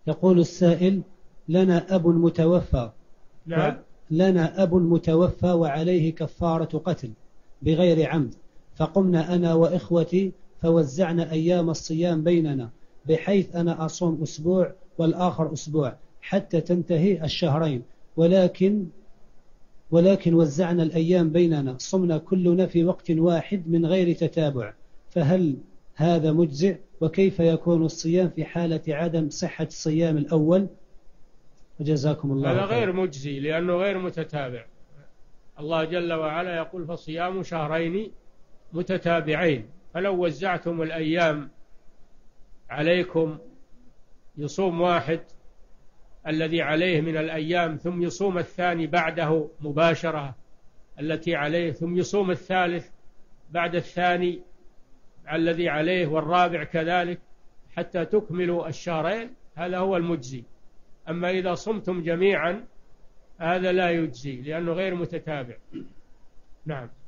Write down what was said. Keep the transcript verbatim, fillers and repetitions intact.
يقول السائل: لنا أب متوفى. نعم. لنا أب متوفى وعليه كفارة قتل بغير عمد، فقمنا أنا وإخوتي فوزعنا أيام الصيام بيننا، بحيث أنا أصوم أسبوع والآخر أسبوع حتى تنتهي الشهرين، ولكن ولكن وزعنا الأيام بيننا، صمنا كلنا في وقت واحد من غير تتابع، فهل هذا مجزئ؟ وكيف يكون الصيام في حالة عدم صحة الصيام الأول؟ وجزاكم الله خيرا. هذا غير مجزي لأنه غير متتابع. الله جل وعلا يقول: فصيام شهرين متتابعين. فلو وزعتم الأيام عليكم، يصوم واحد الذي عليه من الأيام ثم يصوم الثاني بعده مباشرة التي عليه، ثم يصوم الثالث بعد الثاني الذي عليه، والرابع كذلك حتى تكملوا الشهرين، هذا هو المجزي. أما إذا صمتم جميعا هذا لا يجزي لأنه غير متتابع. نعم.